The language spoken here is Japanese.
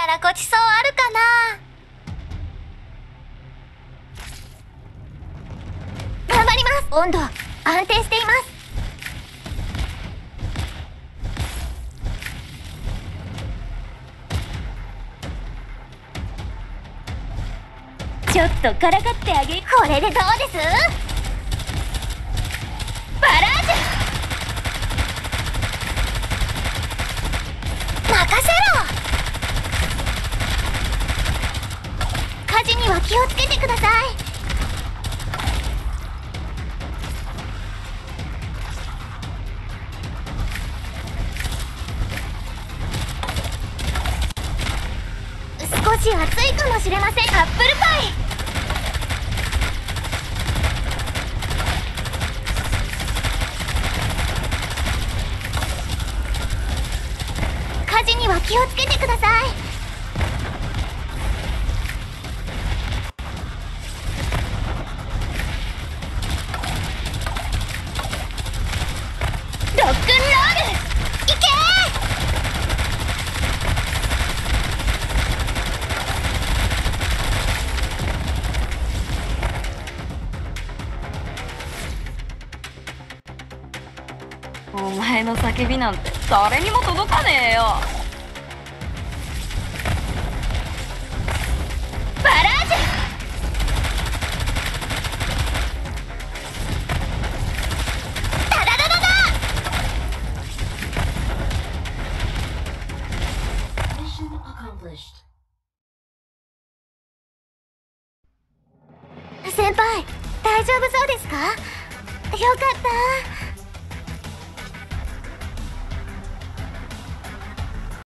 からごちそうあるかな。頑張ります。温度安定しています。ちょっとからかってあげ。これでどうです？バラージュ任せろ。火事には気をつけてください。少し暑いかもしれません。アップルパイ火事には気をつけてください。ロックンロールいけお前の叫びなんて誰にも届かねえよ。 バラージュダダダダダ。先輩、大丈夫そうですか？よかった。